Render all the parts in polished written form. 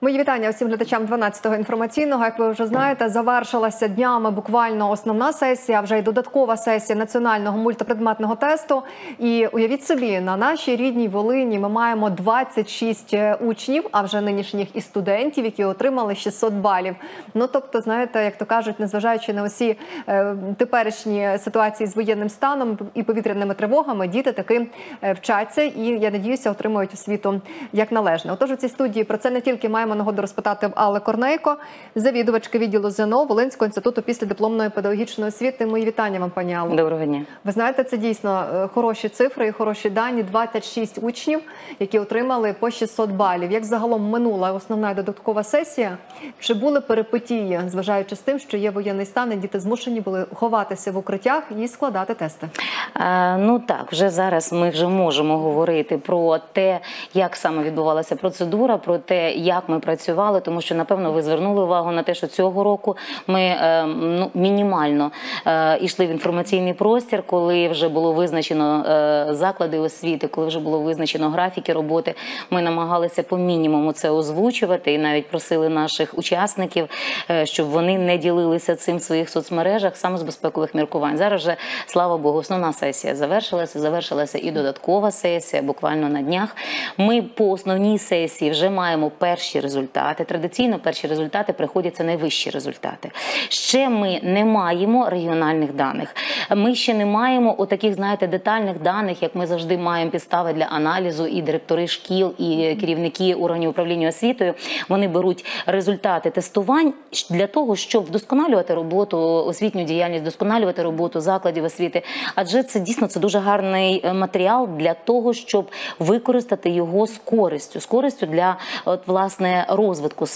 Мої вітання усім глядачам 12-го інформаційного. Як ви вже знаєте, завершилася днями буквально основна сесія, вже й додаткова сесія національного мультипредметного тесту. І уявіть собі, на нашій рідній Волині ми маємо 26 учнів, а вже нинішніх і студентів, які отримали 600 балів. Ну, тобто, знаєте, як то кажуть, незважаючи на усі теперішні ситуації з воєнним станом і повітряними тривогами, діти таки вчаться і, я надіюся, отримують освіту як належне. Отож, у цій студії про це не тільки маємо нагоду розпитати в Алли Корнейко, завідувачки відділу ЗНО Волинського інституту післядипломної педагогічної освіти. Мої вітання вам, пані Алло. Доброго дня. Ви знаєте, це дійсно хороші цифри і хороші дані. 26 учнів, які отримали по 600 балів. Як загалом минула основна і додаткова сесія? Чи були перипетії, зважаючи з тим, що є воєнний стан, і діти змушені були ховатися в укриттях і складати тести? Ну так, вже зараз ми вже можемо говорити про те, як саме відбувалася процедура, про те, як ми працювали, тому що, напевно, ви звернули увагу на те, що цього року ми мінімально йшли в інформаційний простір, коли вже було визначено заклади освіти, коли вже було визначено графіки роботи. Ми намагалися по мінімуму це озвучувати і навіть просили наших учасників, щоб вони не ділилися цим в своїх соцмережах саме з безпекових міркувань. Зараз вже, слава Богу, основна сесія завершилася і додаткова сесія буквально на днях. Ми по основній сесії вже маємо перші результати. Традиційно перші результати приходять, це найвищі результати. Ще ми не маємо регіональних даних. Ми ще не маємо отаких, знаєте, детальних даних, як ми завжди маємо підстави для аналізу, і директори шкіл, і керівники органів управління освітою. Вони беруть результати тестувань для того, щоб вдосконалювати роботу, освітню діяльність, вдосконалювати роботу закладів освіти. Адже це дійсно дуже гарний матеріал для того, щоб використати його з користю для власне розвитку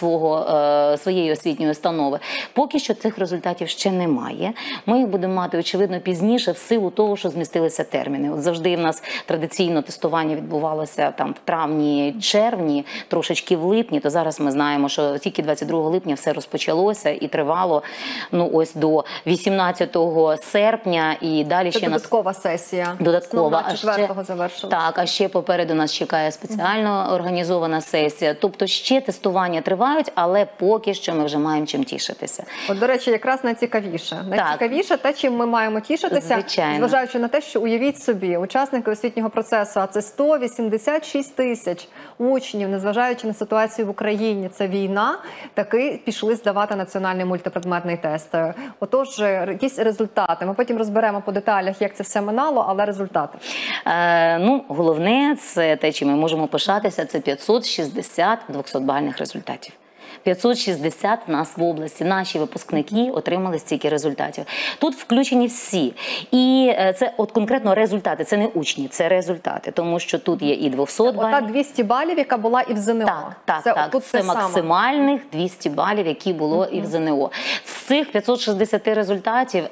своєї освітньої установи. Поки що цих результатів ще немає. Ми їх будемо мати, очевидно, пізніше в силу того, що змістилися терміни. От завжди в нас традиційно тестування відбувалося там в травні-червні, трошечки в липні, то зараз ми знаємо, що тільки 22 липня все розпочалося і тривало ось до 18 серпня і далі ще додаткова сесія. Додаткова. А 4-го завершилася. Так, а ще попереду нас чекає спеціально організована сесія. Тобто ще тестування тривають, але поки що ми вже маємо чим тішитися. От, до речі, якраз найцікавіше. Найцікавіше те, чим ми маємо тішитися, звичайно, зважаючи на те, що, уявіть собі, учасники освітнього процесу, а це 186 тисяч учнів, незважаючи на ситуацію в Україні, це війна, таки пішли здавати національний мультипредметний тест. Отож, якісь результати. Ми потім розберемо по деталях, як це все минало, але результати. Головне, це те, чим ми можемо пишатися, це 560 200-бальних результатів. 560 в нас в області. Наші випускники отримали стільки результатів. Тут включені всі. І це от конкретно результати. Це не учні, це результати. Тому що тут є і 200 балів. Ота 200 балів, яка була і в ЗНО. Так. Це максимальних 200 балів, які було і в ЗНО. З цих 560 результатів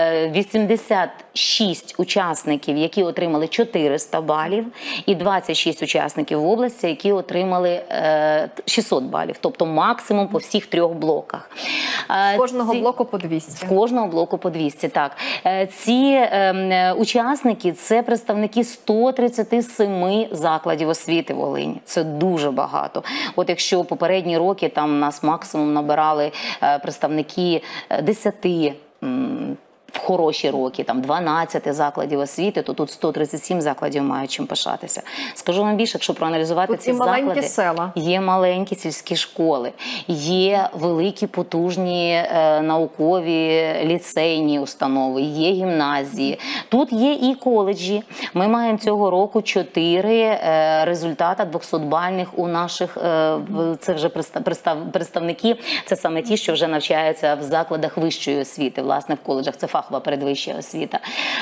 86 учасників, які отримали 400 балів, і 26 учасників в області, які отримали 600 балів. Тобто максимум по всіх трьох блоках. З кожного блоку по 200. З кожного блоку по 200, так. Ці учасники – це представники 137 закладів освіти в Волині. Це дуже багато. От якщо попередні роки там нас максимум набирали представники 10 в хороші роки, там 12 закладів освіти, то тут 137 закладів мають чим пишатися. Скажу вам більше, якщо проаналізувати тут ці заклади, села. Є маленькі сільські школи, є великі потужні наукові ліцейні установи, є гімназії, тут є і коледжі. Ми маємо цього року 4 результати 200-бальних у наших, це вже представники, це саме ті, що вже навчаються в закладах вищої освіти, власне в коледжах, це фахова передвища освіта.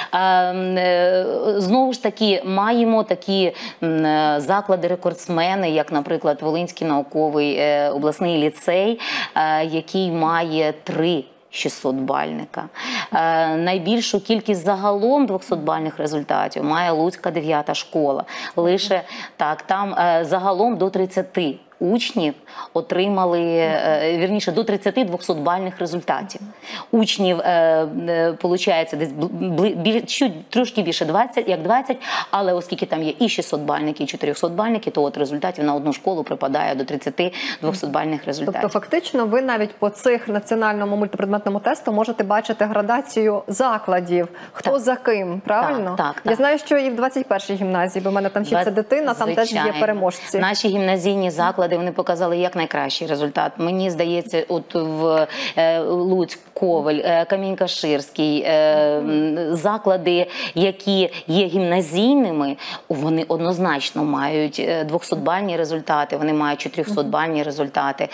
Знову ж таки, маємо такі заклади-рекордсмени, як, наприклад, Волинський науковий обласний ліцей, який має 3 600-бальника. Найбільшу кількість загалом 200-бальних результатів має Луцька 9-та школа. Лише так, там загалом до 30 учнів отримали, вірніше, до 30 200-бальних результатів. Учнів, виходить, десь трошки більше 20, але оскільки там є і 600-бальники, і 400-бальники, то от результатів на одну школу припадає до 30 200-бальних результатів. Тобто фактично ви навіть по цих національному мультипредметному тесту можете бачити градацію закладів, хто за ким, правильно? Так. Я знаю, що і в 21-й гімназії, бо в мене там вчиться дитина, там теж є переможці. Наші гімназійні заклади, вони показали як найкращий результат. Мені здається, от в Луцьк, Ковель, Камінь-Каширський, заклади, які є гімназійними, вони однозначно мають 200-бальні результати, вони мають 400-бальні результати.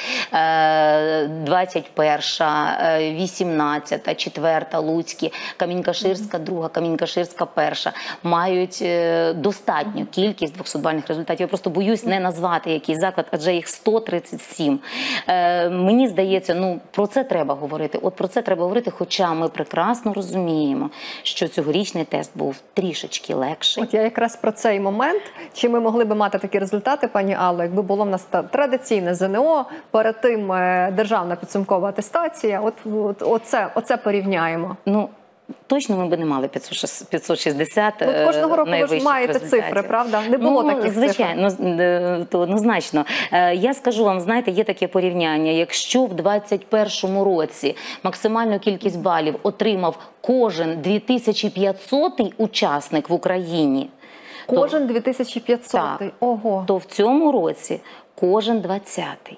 21-ша, 18-та, 4-та Луцькі, Камінь-Каширська, 2-га, Камінь-Каширська, 1-ша мають достатню кількість 200-бальних результатів. Я просто боюсь не назвати який заклад, адже їх 137. Мені здається, про це треба говорити. От про це треба говорити, хоча ми прекрасно розуміємо, що цьогорічний тест був трішечки легший. От я якраз про цей момент, чи ми могли би мати такі результати, пані Алло, якби було в нас традиційне ЗНО, перед тим державна підсумкова атестація, оце порівняємо. Точно ми б не мали 560 кожного року ви ж маєте результатів. Цифри, правда? Не було таких звичайно, цифр. То однозначно. Я скажу вам, знаєте, є таке порівняння. Якщо в 2021 році максимальну кількість балів отримав кожен 2500-й учасник в Україні, Кожен 2500-й? Ого. То в цьому році кожен 20-й.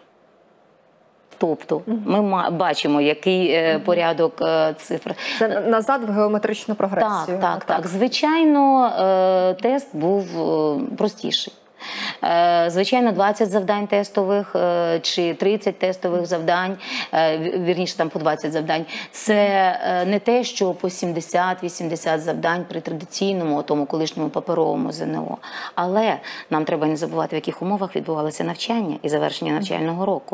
Тобто ми бачимо, який порядок цифр. Це назад в геометричну прогресію. Так. Звичайно, тест був простіший. Звичайно, 20 завдань тестових чи 30 тестових завдань, вірніше там по 20 завдань, це не те, що по 70-80 завдань при традиційному, тому колишньому паперовому ЗНО. Але нам треба не забувати, в яких умовах відбувалося навчання і завершення навчального року.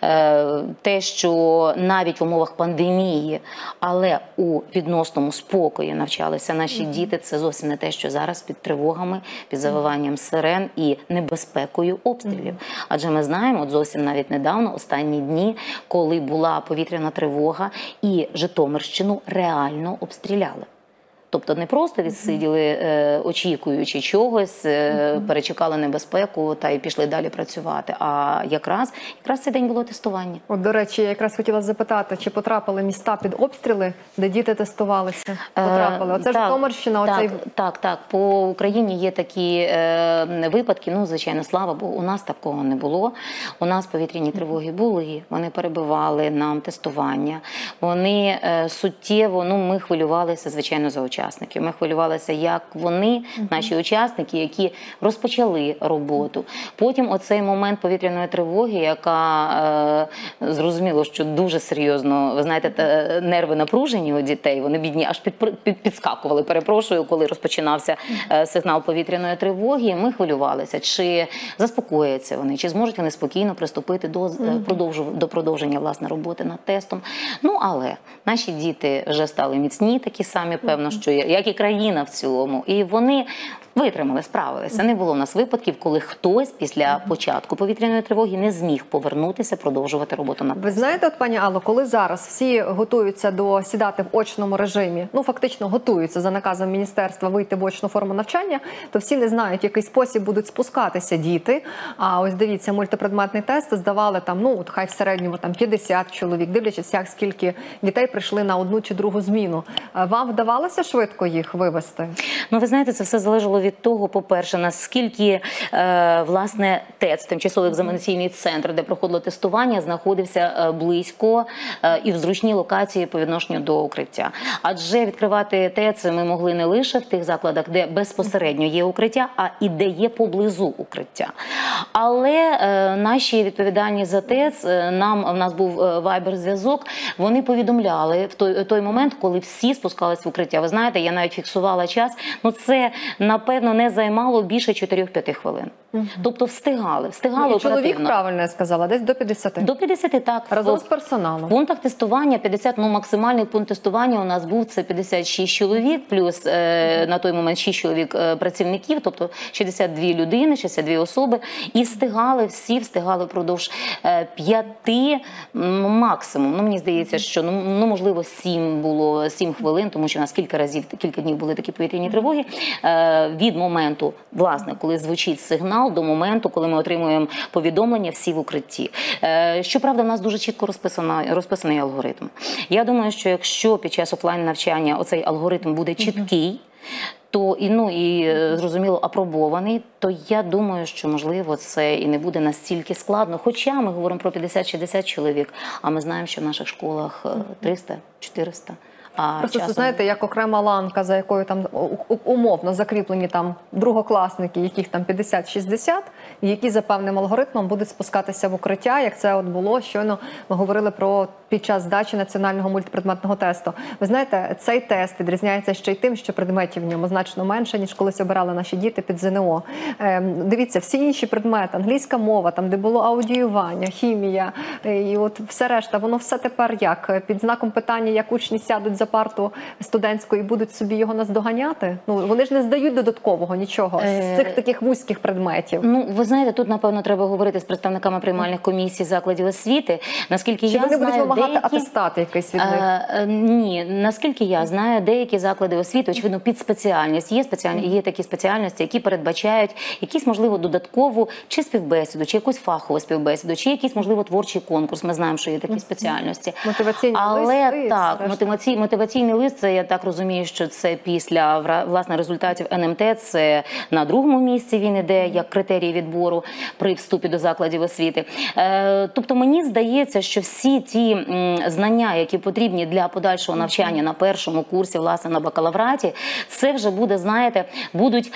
Те, що навіть в умовах пандемії, але у відносному спокої навчалися наші діти, це зовсім не те, що зараз під тривогами, під завиванням сирен і небезпекою обстрілів. Адже ми знаємо, от зовсім навіть недавно, останні дні, коли була повітряна тривога і Житомирщину реально обстріляли. Тобто не просто відсиділи, очікуючи чогось, перечекали небезпеку та й пішли далі працювати. А якраз цей день було тестування. От, до речі, я якраз хотіла запитати, чи потрапили міста під обстріли, де діти тестувалися? Потрапили. Оце Житомирщина. Так. По Україні є такі випадки. Звичайно, слава Богу, у нас такого не було. У нас повітряні тривоги були, вони перебивали нам тестування. Вони суттєво, ми хвилювалися, звичайно, за учасників. Ми хвилювалися, як вони, наші учасники, які розпочали роботу. Потім оцей момент повітряної тривоги, яка, зрозуміло, що дуже серйозно, ви знаєте, нерви напружені у дітей, вони бідні аж підскакували, перепрошую, коли розпочинався сигнал повітряної тривоги. Ми хвилювалися, чи заспокояться вони, чи зможуть вони спокійно приступити до продовження, власне, роботи над тестом. Але наші діти вже стали міцні, такі самі, певно, що як і країна в цілому. І вони витримали, справилися. Не було в нас випадків, коли хтось після початку повітряної тривоги не зміг повернутися, продовжувати роботу над тестом. Ви знаєте, пані Алло, коли зараз всі готуються сідати в очному режимі, фактично готуються за наказом міністерства вийти в очну форму навчання, то всі не знають, в який спосіб будуть спускатися діти. А ось дивіться, мультипредметний тест здавали хай в середньому 50 чоловік, дивлячись, скільки дітей прийшли на одну чи другу зміну. Вам вдавалося швидко їх вивести? Ви знаєте, це все залежало від того, по-перше, наскільки, власне, ТЕЦ, тимчасовий екзаменаційний центр, де проходило тестування, знаходився близько і в зручній локації по відношенню до укриття. Адже відкривати ТЕЦ ми могли не лише в тих закладах, де безпосередньо є укриття, а і де є поблизу укриття. Але наші відповідальні за ТЕЦ, в нас був вайбер-зв'язок, вони повідомляли в той момент, коли всі спускались в укриття. Ви знаєте, я навіть фіксувала час. Ну, це, напевно, не займало більше 4-5 хвилин. Тобто встигали Чоловік, оперативно. правильно я сказала, десь до 50. До 50, так. Разом з персоналом. В пунктах тестування 50, ну максимальний пункт тестування у нас був це 56 чоловік, плюс на той момент 6 чоловік працівників, тобто 62 людини, 62 особи. І всі встигали впродовж 5 максимум. Ну, мені здається, що можливо 7 хвилин, тому що у нас кілька днів були такі повітряні тривоги, від моменту, власне, коли звучить сигнал, до моменту, коли ми отримуємо повідомлення, всі в укритті. Щоправда, в нас дуже чітко розписаний алгоритм. Я думаю, що якщо під час офлайн-навчання оцей алгоритм буде чіткий, то і зрозуміло апробований, то я думаю, що можливо це і не буде настільки складно. Хоча ми говоримо про 50-60 чоловік, а ми знаємо, що в наших школах 300-400. Просто це, знаєте, як окрема ланка, за якою там умовно закріплені там другокласники, яких там 50-60, які за певним алгоритмом будуть спускатися в укриття, як це от було щойно ми говорили про під час здачі національного мультипредметного тесту. Ви знаєте, цей тест відрізняється ще й тим, що предметів в ньому значно менше, ніж колись обирали наші діти під ЗНО. Дивіться, всі інші предмети, англійська мова, там де було аудіювання, хімія і от все решта, воно все тепер як? Під знаком питання, як учні сядуть за парту студентську і будуть собі його наздоганяти? Ну, вони ж не здають додаткового нічого з цих таких вузьких предметів. Ну, ви знаєте, тут, напевно, треба говорити з представниками приймальних комісій закладів освіти. Наскільки Чи я вони знаю, будуть вимагати атестати якийсь від них? Ні, наскільки я знаю, деякі заклади освіти, очевидно, під спеціальність. Є такі спеціальності, які передбачають якісь, можливо, додаткову чи співбесіду, чи якусь фахову співбесіду, чи якийсь, можливо, творчий конкурс. Ми знаємо, що є такі спеціальності. Мотиваційний листи. Так, мотиваційний лист, це, я так розумію, що це після, власне, результатів НМТ, це на другому місці він іде, як критерій відбору при вступі до закладів освіти. Тобто, мені здається, що всі ті знання, які потрібні для подальшого навчання на першому курсі, власне, на бакалавраті, це вже буде, знаєте, будуть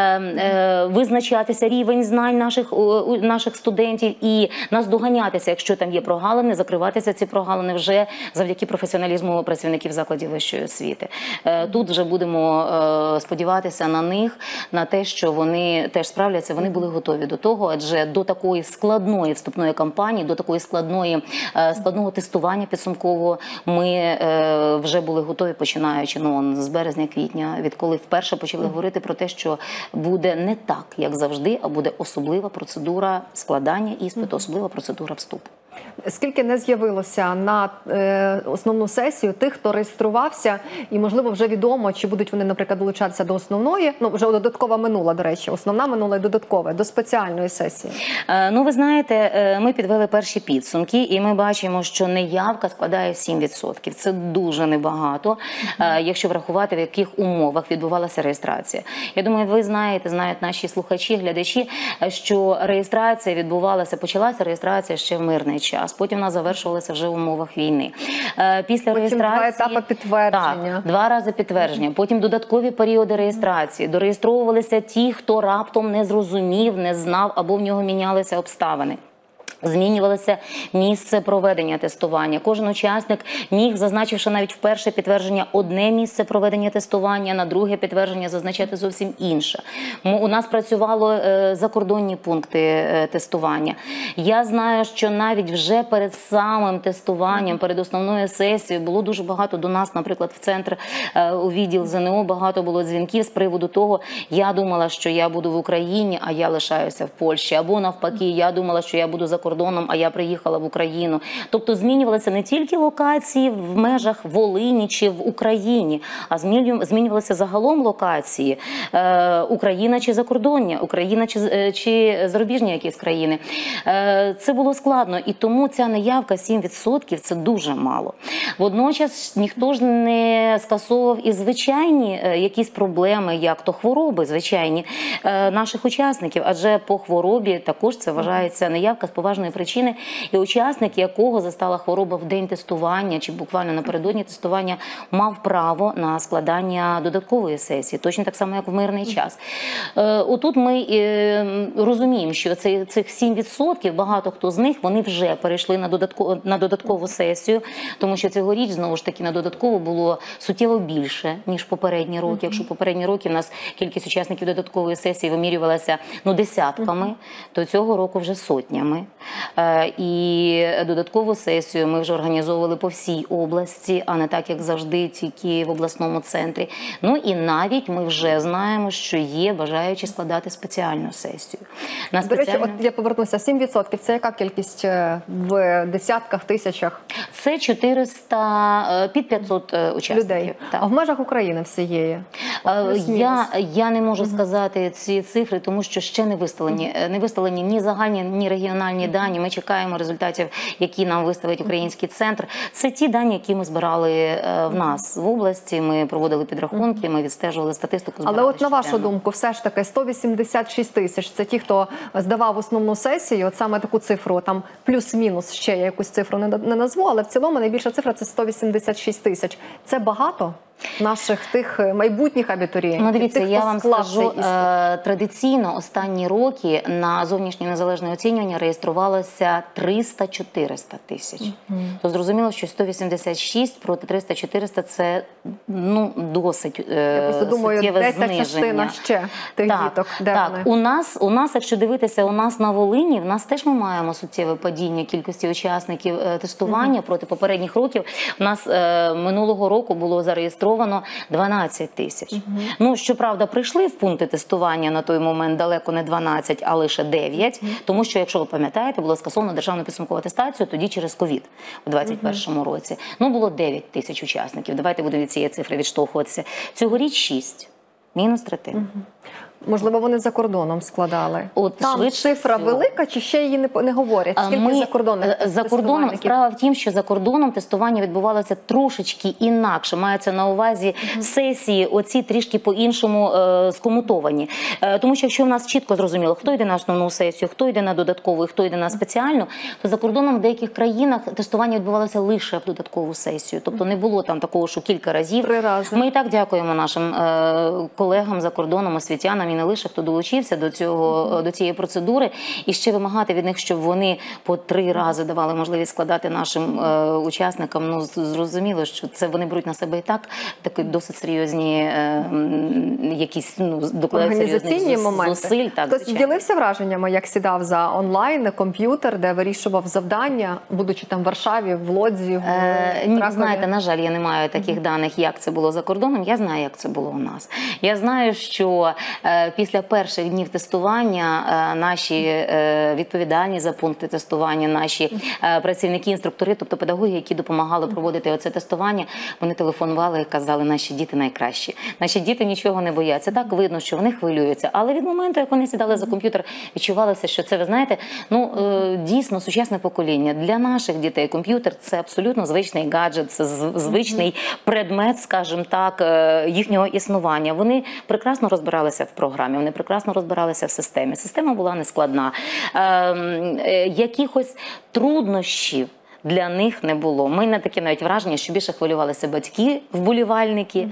визначатися рівень знань наших студентів і наздоганятися, якщо там є прогалини, закриватися ці прогалини вже завдяки професіоналізму працівників закладів вищої освіти. Тут вже будемо сподіватися на них, на те, що вони теж справляться, вони були готові до того, адже до такої складної вступної кампанії, до такої складного тестування підсумкового ми вже були готові, починаючи з березня-квітня, відколи вперше почали говорити про те, що буде не так, як завжди, а буде особлива процедура складання іспиту, особлива процедура вступу. Скільки не з'явилося на основну сесію тих, хто реєструвався, і, можливо, вже відомо, чи будуть вони, наприклад, долучатися до основної, вже додаткова минула, до речі, основна минула і додаткова, до спеціальної сесії? Ви знаєте, ми підвели перші підсумки, і ми бачимо, що неявка складає 7%. Це дуже небагато, якщо врахувати, в яких умовах відбувалася реєстрація. Я думаю, ви знають наші слухачі, глядачі, що реєстрація почалася реєстрація ще в мирний час. Потім вона завершувалася вже в умовах війни. Після реєстрації... 2 етапи підтвердження. Так, 2 рази підтвердження. Потім додаткові періоди реєстрації. Дореєстровувалися ті, хто раптом не зрозумів, не знав або в нього мінялися обставини. Змінювалося місце проведення тестування. Кожен учасник міг, зазначивши навіть в перше підтвердження одне місце проведення тестування, на друге підтвердження зазначати зовсім інше. У нас працювали закордонні пункти тестування. Я знаю, що навіть вже перед самим тестуванням, перед основною сесією, було дуже багато до нас, наприклад, в центр, у відділ ЗНО, багато було дзвінків з приводу того, я думала, що я буду в Україні, а я лишаюся в Польщі. Або навпаки, я думала, що я буду за кордоном, а я приїхала в Україну. Тобто змінювалися не тільки локації в межах Волині чи в Україні, а змінювалися загалом локації Україна чи закордоння, Україна чи зарубіжні якісь країни. Це було складно, і тому ця неявка 7% – це дуже мало. Водночас ніхто ж не скасовував і звичайні якісь проблеми, як то хвороби звичайні наших учасників, адже по хворобі також це вважається неявка з поважним поважної причини, і учасник, якого застала хвороба в день тестування чи буквально напередодні тестування, мав право на складання додаткової сесії, точно так само, як в мирний час. Отут ми розуміємо, що цих 7%, багато хто з них, вони вже перейшли на додаткову сесію, тому що цьогоріч, знову ж таки, на додаткову було суттєво більше, ніж попередні роки. Якщо попередні роки у нас кількість учасників додаткової сесії вимірювалася десятками, то цього року вже сотнями. І додаткову сесію ми вже організовували по всій області, а не так, як завжди, тільки в обласному центрі. Ну і навіть ми вже знаємо, що є бажаючі складати спеціальну сесію. До речі, от я повернуся, 7% – це яка кількість в десятках, тисячах? Це 400, під 500 учасників. Людей. Так. А в межах України всієї? Я не можу сказати ці цифри, тому що ще не виставлені ні загальні, ні регіональні дані. Ми чекаємо результатів, які нам виставить Український центр. Це ті дані, які ми збирали в нас в області. Ми проводили підрахунки, ми відстежували статистику. Але от на вашу думку, все ж таки 186 тисяч – це ті, хто здавав основну сесію, от саме таку цифру, там плюс-мінус, ще я якусь цифру не назву, але в цілому найбільша цифра – це 186 тисяч. Це багато наших тих майбутніх абітурієнтів? Ну, дивіться, тих, я вам скажу, іспит. традиційно останні роки на зовнішнє незалежне оцінювання реєструвалося 300-400 тисяч. То зрозуміло, що 186 проти 300-400 – це досить Я просто думаю, суттєве десь та зниження. частина ще тих діток. Де так. вони? У нас, якщо дивитися, у нас на Волині, в нас теж ми маємо суттєве падіння кількості учасників тестування проти попередніх років. У нас минулого року було зареєстровано 12 тисяч. Ну, щоправда, прийшли в пункти тестування на той момент далеко не 12, а лише 9, тому що, якщо ви пам'ятаєте, було скасовано державну підсумкову атестацію тоді через ковід у 2021 році. Ну, було 9 тисяч учасників. Давайте будемо від цієї цифри відштовхуватися. Цьогоріч 6. Мінус третина. Можливо, вони за кордоном складали. От, там цифра велика, чи ще її не говорять? Скільки за кордоном? Справа в тім, що за кордоном тестування відбувалося трошечки інакше. Мається на увазі сесії оці трішки по-іншому скомутовані. Тому що якщо в нас чітко зрозуміло, хто йде на основну сесію, хто йде на додаткову, хто йде на спеціальну, то за кордоном в деяких країнах тестування відбувалося лише в додаткову сесію. Тобто не було там такого, що кілька разів. 3 рази. Ми і так дякуємо нашим колегам за кордоном, освітянам, і не лише хто долучився до цієї процедури, і ще вимагати від них, щоб вони по 3 рази давали можливість складати нашим учасникам. Ну, зрозуміло, що це вони беруть на себе і так такі досить серйозні якісь організаційні моменти. Зусиль. Так, хтось ділився враженнями, як сідав за онлайн комп'ютер, де вирішував завдання, будучи там в Варшаві, в Лодзі, в Ні, Кракові? знаєте, на жаль, я не маю таких даних, як це було за кордоном. Я знаю, як це було у нас. Я знаю, що після перших днів тестування наші відповідальні за пункти тестування, наші працівники-інструктори, тобто педагоги, які допомагали проводити оце тестування, вони телефонували і казали, наші діти найкращі. Наші діти нічого не бояться. Так видно, що вони хвилюються. Але від моменту, як вони сідали за комп'ютер, відчувалося, що це, ви знаєте, дійсно сучасне покоління. Для наших дітей комп'ютер – це абсолютно звичний гаджет, це звичний предмет, скажімо так, їхнього існування. Вони прекрасно розбиралися в програмі, вони прекрасно розбиралися в системі. Система була нескладна. Якихось труднощів для них не було. Ми не таке навіть враження, що більше хвилювалися батьки, вболівальники,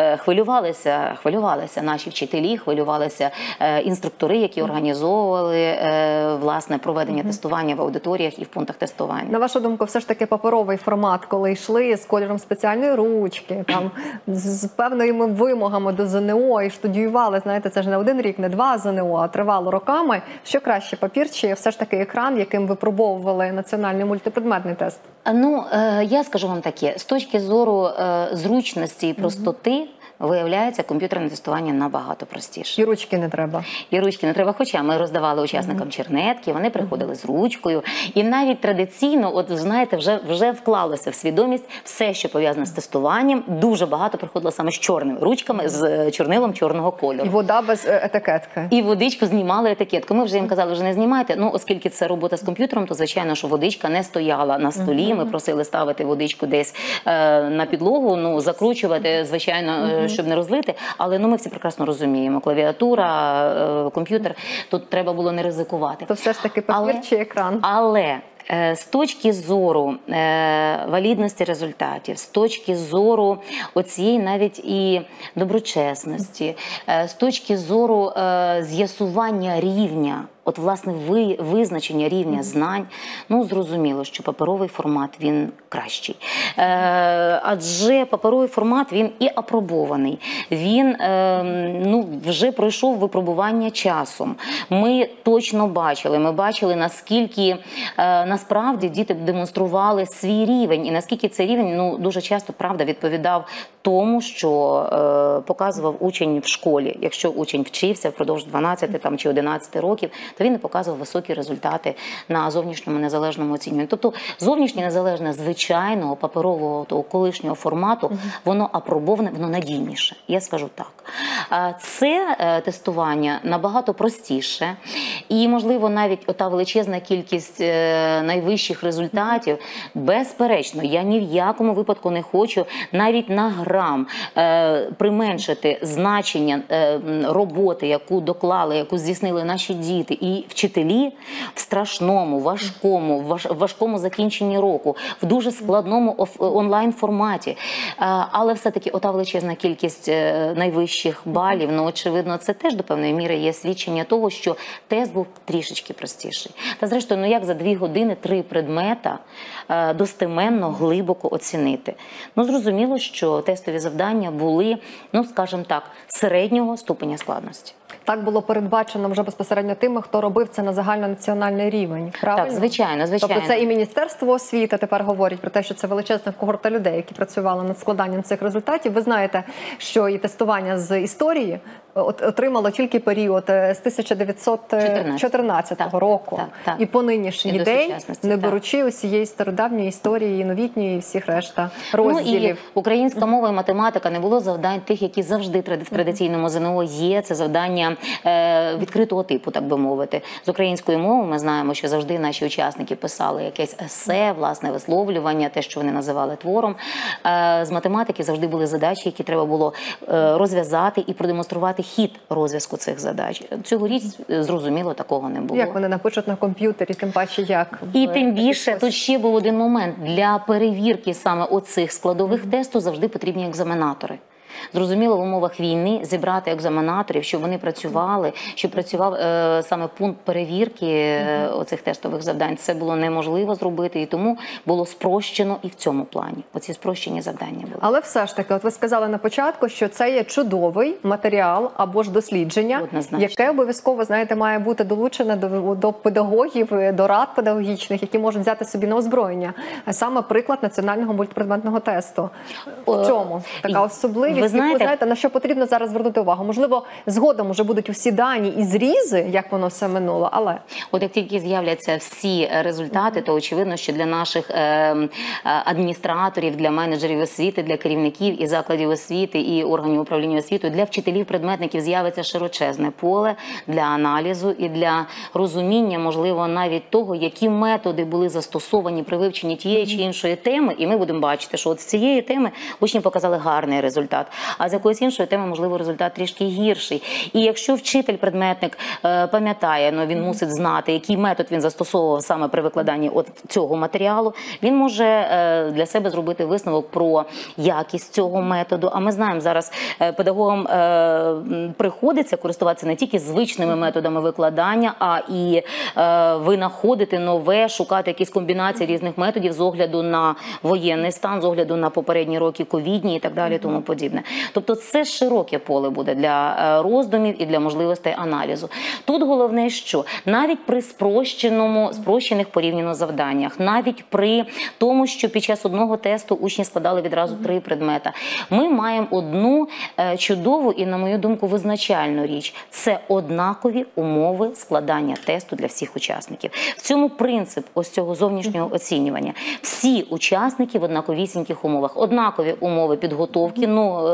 хвилювалися наші вчителі, хвилювалися інструктори, які організовували власне проведення тестування в аудиторіях і в пунктах тестування. На вашу думку, все ж таки паперовий формат, коли йшли з кольором спеціальної ручки, там з певними вимогами до ЗНО і студіювали, знаєте, це ж не 1 рік, не 2 ЗНО, а тривало роками. Що краще, папір чи все ж таки екран, яким випробовували національний мультипредметний тест? Ну, я скажу вам таке, з точки зору зручності і простоти, виявляється, комп'ютерне тестування набагато простіше. І ручки не треба. І ручки не треба, хоча ми роздавали учасникам чернетки, вони приходили з ручкою. І навіть традиційно, от знаєте, вже вклалося в свідомість все, що пов'язане з тестуванням. Дуже багато приходило саме з чорними ручками, з чорнилом чорного кольору. І вода без етикетки. І водичку знімали етикетку. Ми вже їм казали, вже не знімайте. Ну, оскільки це робота з комп'ютером, то, звичайно, що водичка не стояла на столі. Ми просили ставити водичку десь на підлогу, ну, закручувати, звичайно, щоб не розлити, але ми всі прекрасно розуміємо, клавіатура, комп'ютер, тут треба було не ризикувати. То все ж таки папір чи екран? Але з точки зору валідності результатів, з точки зору оцієї навіть і доброчесності, з точки зору з'ясування рівня, от, власне, визначення рівня знань, зрозуміло, що паперовий формат, він кращий. Адже паперовий формат, він і апробований, він вже пройшов випробування часом. Ми точно бачили, наскільки насправді діти демонстрували свій рівень, і наскільки цей рівень, дуже часто, правда, відповідав тому, що показував учень в школі. Якщо учень вчився впродовж 12 чи 11 років, то він не показував високі результати на зовнішньому незалежному оцінюванні. Тобто зовнішнє незалежне звичайного паперового того колишнього формату, воно апробоване, воно надійніше. Я скажу так. Це тестування набагато простіше і, можливо, навіть ота величезна кількість найвищих результатів, безперечно, я ні в якому випадку не хочу навіть на грам применшити значення роботи, яку доклали, яку здійснили наші діти і вчителі в страшному, важкому закінченні року, в дуже складному онлайн-форматі. Але все-таки ота величезна кількість найвищих балів, очевидно, це теж до певної міри є свідчення того, що тест був трішечки простіший. Та зрештою, як за 2 години 3 предмета достеменно, глибоко оцінити? Зрозуміло, що тестові завдання були, скажімо так, середнього ступеня складності. Так було передбачено вже безпосередньо тими, хто робив це на загальнонаціональний рівень, правильно? Так, звичайно. Тобто це і Міністерство освіти тепер говорить про те, що це величезна когорта людей, які працювали над складанням цих результатів. Ви знаєте, що і тестування з історії отримало тільки період з 1914 року. Так. І по нинішній день, не беручи усієї стародавньої історії, новітньої і всіх решта розділів. І українська мова і математика, не було завдань тих, які завжди в традиційному ЗНО є. Це завдання відкритого типу, так би мовити. З української мови ми знаємо, що завжди наші учасники писали якесь есе, власне висловлювання, те, що вони називали твором. З математики завжди були задачі, які треба було розв'язати і продемонструвати хід розв'язку цих задач. Цьогоріч, зрозуміло, такого не було. Як вони напишуть на комп'ютері, тим паче як? І тим більше, тут ще був один момент. Для перевірки саме оцих складових тесту завжди потрібні екзаменатори. Зрозуміло, в умовах війни зібрати екзаменаторів, щоб вони працювали, щоб працював саме пункт перевірки оцих тестових завдань. Це було неможливо зробити, і тому було спрощено і в цьому плані. Оці спрощені завдання були. Але все ж таки, от ви сказали на початку, що це є чудовий матеріал або ж дослідження, яке обов'язково, знаєте, має бути долучене до педагогів, до рад педагогічних, які можуть взяти собі на озброєння. А саме приклад національного мультипредметного тесту. В чому така особливість? Ви знаєте, на що потрібно зараз звернути увагу? Можливо, згодом вже будуть усі дані і зрізи, як воно все минуло, але... От як тільки з'являться всі результати, то очевидно, що для наших адміністраторів, для менеджерів освіти, для керівників і закладів освіти, і органів управління освітою, для вчителів-предметників з'явиться широчезне поле для аналізу і для розуміння, можливо, навіть того, які методи були застосовані при вивченні тієї чи іншої теми, і ми будемо бачити, що от з цієї теми учні показали гарний результат. А з якоїсь іншої теми, можливо, результат трішки гірший. І якщо вчитель-предметник пам'ятає, він мусить знати, який метод він застосовував саме при викладанні от цього матеріалу, він може для себе зробити висновок про якість цього методу. А ми знаємо, зараз педагогам приходиться користуватися не тільки звичними методами викладання, а і винаходити нове, шукати якісь комбінації різних методів з огляду на воєнний стан, з огляду на попередні роки ковідні і так далі, тому подібне. Тобто це широке поле буде для роздумів і для можливостей аналізу. Тут головне, що навіть при спрощених порівняно завданнях, навіть при тому, що під час одного тесту учні складали відразу 3 предмета, ми маємо одну чудову і, на мою думку, визначальну річ. Це однакові умови складання тесту для всіх учасників. В цьому принцип ось цього зовнішнього оцінювання. Всі учасники в однаковісіньких умовах. Однакові умови підготовки,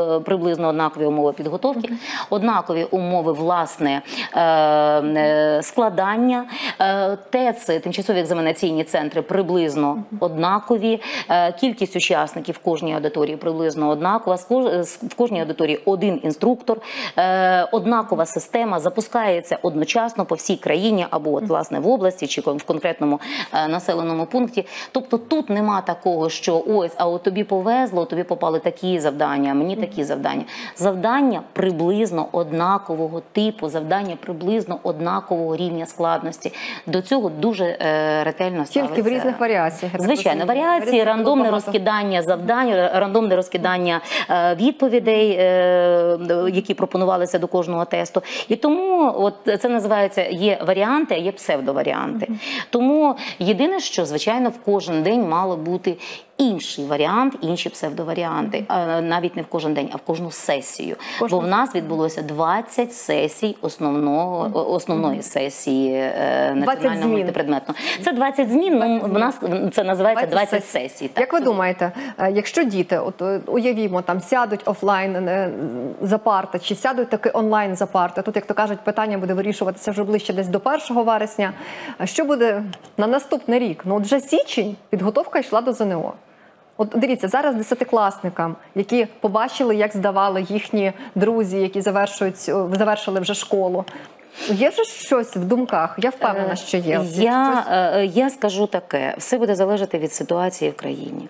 приблизно однакові умови підготовки, однакові умови, власне, складання. ТЕЦ, тимчасові екзаменаційні центри, приблизно однакові. Кількість учасників в кожній аудиторії приблизно однакова. В кожній аудиторії один інструктор. Однакова система запускається одночасно по всій країні або от, власне, в області чи в конкретному населеному пункті. Тобто тут нема такого, що ось, а от тобі повезло, тобі попали такі завдання, а мені такі завдання. Завдання приблизно однакового типу, завдання приблизно однакового рівня складності. До цього дуже ретельно ставиться. Тільки в різних варіаціях. Звичайно, варіації, рандомне розкидання завдань, рандомне розкидання відповідей, які пропонувалися до кожного тесту. І тому от це називається, є варіанти, а є псевдоваріанти. Тому єдине, що, звичайно, в кожен день мало бути інший варіант, інші псевдоваріанти. Навіть не в кожен день, а в кожну сесію. Бо в нас відбулося 20 сесій основної сесії національного мультипредметного. Це 20 змін, ну, в нас це називається 20 сесій. Так. Як ви думаєте, якщо діти, от уявімо, там сядуть офлайн за парти, чи сядуть таки онлайн за парти, тут, як то кажуть, питання буде вирішуватися вже ближче десь до 1 вересня. Що буде на наступний рік? Ну, от вже січень, підготовка йшла до ЗНО. От дивіться, зараз 10-класникам, які побачили, як здавали їхні друзі, які завершили вже школу, є ж щось в думках? Я впевнена, що є. Я скажу таке, все буде залежати від ситуації в країні.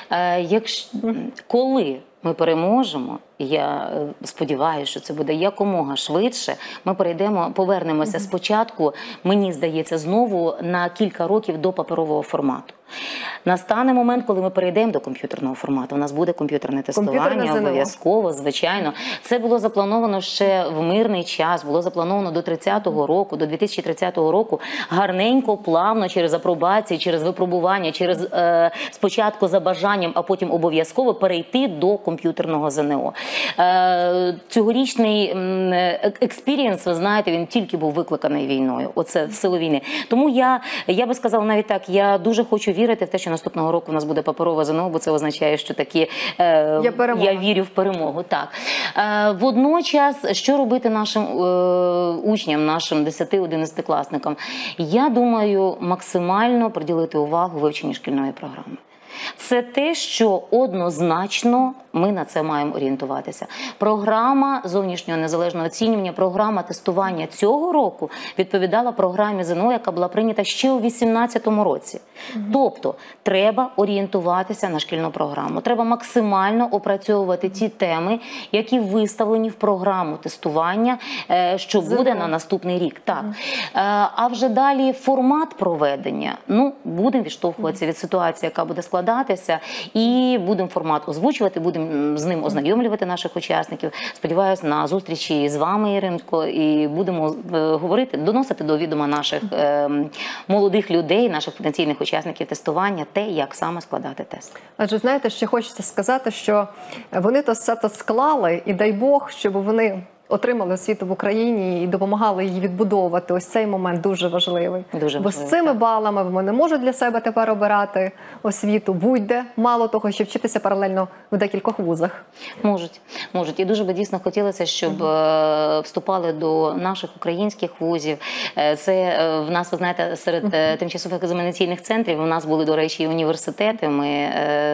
Коли ми переможемо, я сподіваюся, що це буде якомога швидше, ми повернемося спочатку, мені здається, знову на кілька років до паперового формату. Настане момент, коли ми перейдемо до комп'ютерного формату. У нас буде комп'ютерне тестування, обов'язково, звичайно. Це було заплановано ще в мирний час, було заплановано до 30-го року, до 2030 року, гарненько, плавно, через апробації, через випробування, через спочатку за бажанням, а потім обов'язково перейти до комп'ютерного ЗНО. Цьогорічний експірієнс, ви знаєте, він тільки був викликаний війною. Оце в силу війни. Тому я би сказала навіть так, я дуже хочу вірити в те, що наступного року у нас буде паперове ЗНО, бо це означає, що такі я вірю в перемогу. Так. Водночас, що робити нашим учням, нашим 10-11-класникам? Я думаю, максимально приділити увагу вивченню шкільної програми. Це те, що однозначно ми на це маємо орієнтуватися. Програма зовнішнього незалежного оцінювання, програма тестування цього року відповідала програмі ЗНО, яка була прийнята ще у 2018 році. Тобто, треба орієнтуватися на шкільну програму. Треба максимально опрацьовувати ті теми, які виставлені в програму тестування, що буде на наступний рік. Так. А вже далі формат проведення, ну, будемо відштовхуватися від ситуації, яка буде складатися, і будемо формат озвучувати, будемо з ним ознайомлювати наших учасників. Сподіваюсь, на зустрічі з вами, Іринко, і будемо говорити, доносити до відома наших молодих людей, наших потенційних учасників тестування, те, як саме складати тест. Адже, знаєте, ще хочеться сказати, що вони то все то склали, і дай Бог, щоб вони отримали освіту в Україні і допомагали її відбудовувати. Ось цей момент дуже важливий. Бо з цими балами вони можуть для себе тепер обирати освіту будь-де, мало того, що вчитися паралельно в декількох вузах. Можуть. І дуже би дійсно хотілося, щоб вступали до наших українських вузів. Це в нас, ви знаєте, серед тимчасових екзаменаційних центрів у нас були, до речі, і університети. Ми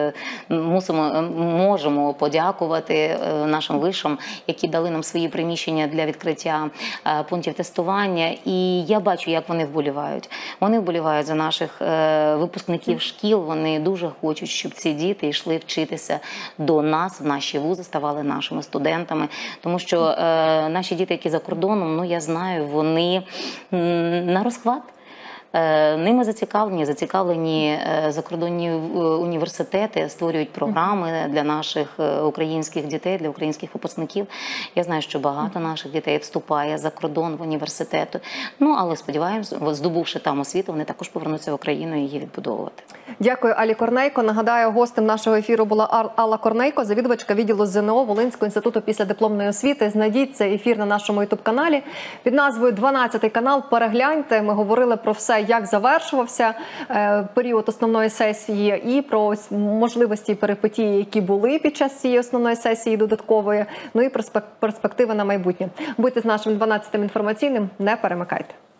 можемо подякувати нашим вишам, які дали нам свої приміщення для відкриття пунктів тестування. І я бачу, як вони вболівають. Вони вболівають за наших випускників шкіл. Вони дуже хочуть, щоб ці діти йшли вчитися до нас, в наші вузи, ставали нашими студентами. Тому що наші діти, які за кордоном, ну, я знаю, вони на розхват. Ними зацікавлені закордонні університети, створюють програми для наших українських дітей, для українських випускників. Я знаю, що багато наших дітей вступає за кордон в університети. Ну, але сподіваємось, здобувши там освіту, вони також повернуться в Україну і її відбудовувати. Дякую, Алі Корнейко. Нагадаю, гостем нашого ефіру була Алла Корнейко, завідувачка відділу ЗНО Волинського інституту післядипломної освіти. Знайдіть цей ефір на нашому ютуб-каналі під назвою «12 канал». Перегляньте. Ми говорили про все, як завершувався період основної сесії, і про можливості і перипетії, які були під час цієї основної сесії додаткової, ну і перспективи на майбутнє. Будьте з нашим 12-м інформаційним, не перемикайте.